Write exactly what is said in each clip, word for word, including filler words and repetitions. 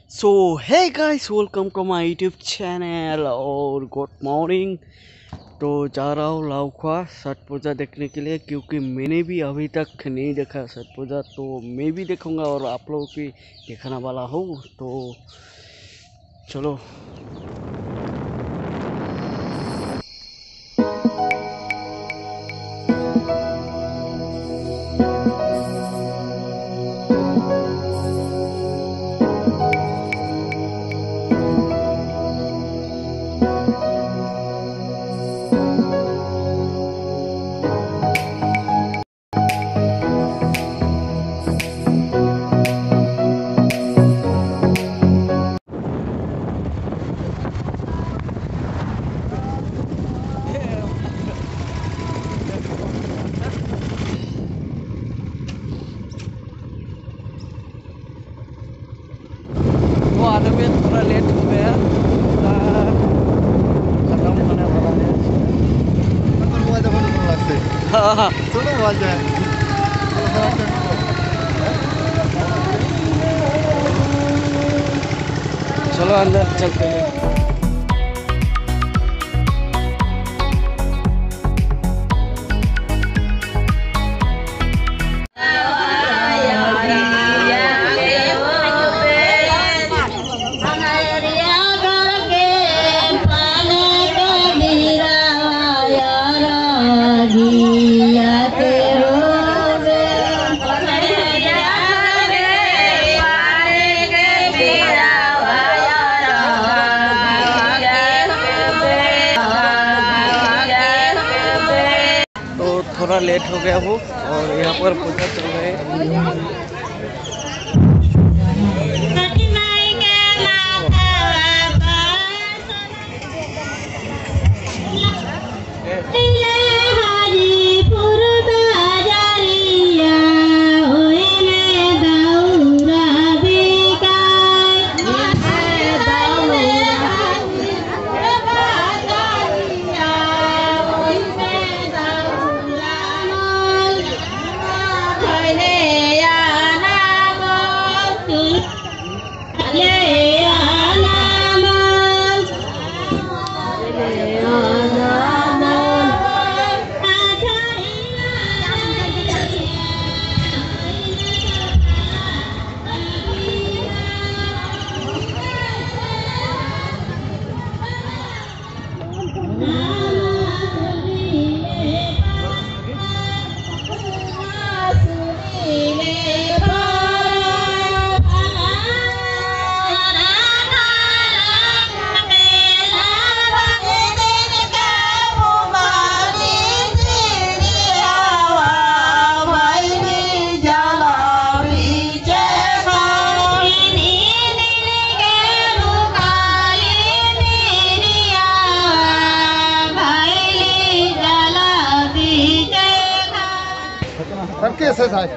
So hey guys, welcome to my YouTube channel और good morning. तो जा रहा हूँ लाउखा छठ पूजा देखने के लिए, क्योंकि मैंने भी अभी तक नहीं देखा छठ पूजा। तो मैं भी देखूँगा और आप लोगों की दिखाने वाला हूँ। तो चलो। वो आने में थोड़ा लेट हो गया, खत्म होने वाला है। हाँ हाँ, चलो अंदर चलते हैं। थोड़ा लेट हो गया वो, और यहाँ पर पूजा चल रही है। कैसे साहब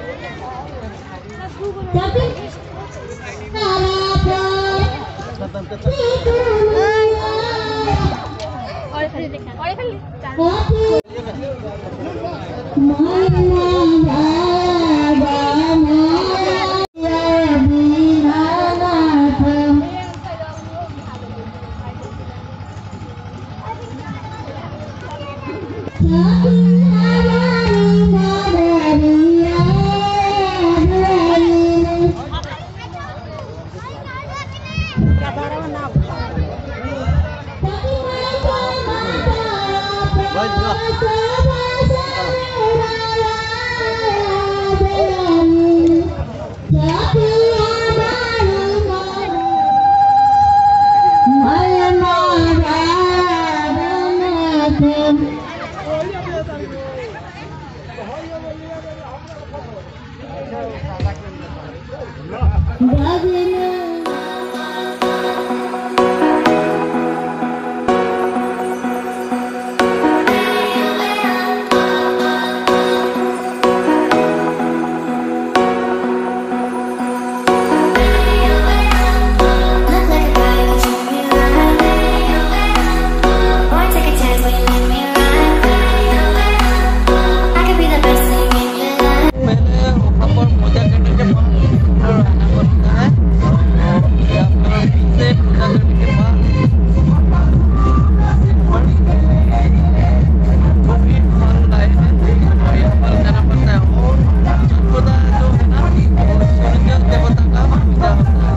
पूजा होता है।